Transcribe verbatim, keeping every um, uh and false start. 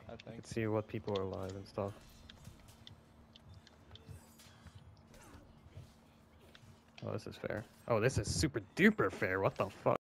I I think. can see what people are live and stuff. Oh, this is fair. Oh, this is super duper fair. What the fuck?